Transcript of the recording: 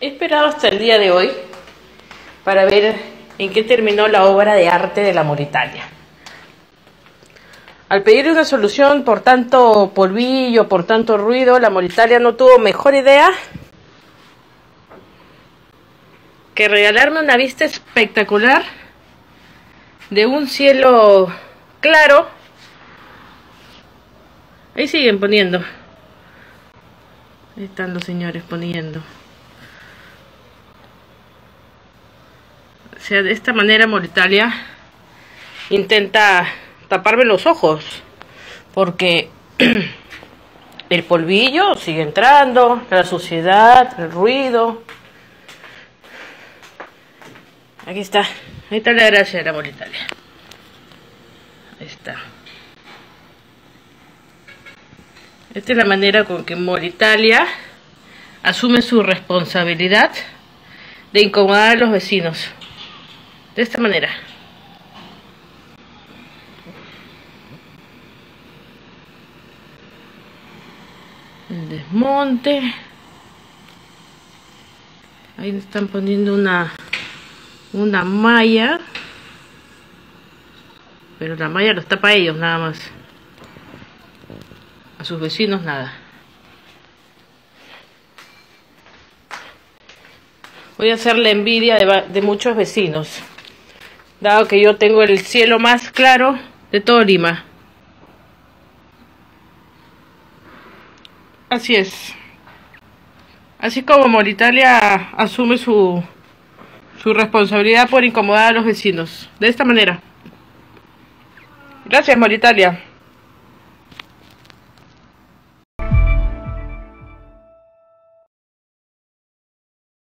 He esperado hasta el día de hoy para ver en qué terminó la obra de arte de la Moritalia. Al pedir una solución por tanto polvillo, por tanto ruido, la Moritalia no tuvo mejor idea que regalarme una vista espectacular de un cielo claro. Ahí siguen poniendo. Ahí están los señores poniendo. O sea, de esta manera Moritalia intenta taparme los ojos, porque el polvillo sigue entrando, la suciedad, el ruido. Aquí está, ahí está la gracia de la Moritalia. Ahí está. Esta es la manera con que Moritalia asume su responsabilidad de incomodar a los vecinos. De esta manera. El desmonte. Ahí están poniendo una malla, pero la malla los tapa a ellos nada más, a sus vecinos nada. Voy a hacer la envidia de muchos vecinos, dado que yo tengo el cielo más claro de todo Lima. Así es. Así como Moritalia asume su responsabilidad por incomodar a los vecinos. De esta manera. Gracias, Moritalia.